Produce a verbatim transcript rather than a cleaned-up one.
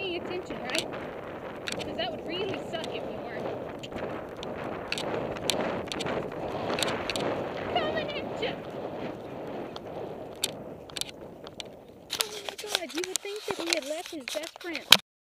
paying attention, right? Because that would really suck if you weren't. Coming at you! Oh my God, you would think that he had left his best friend.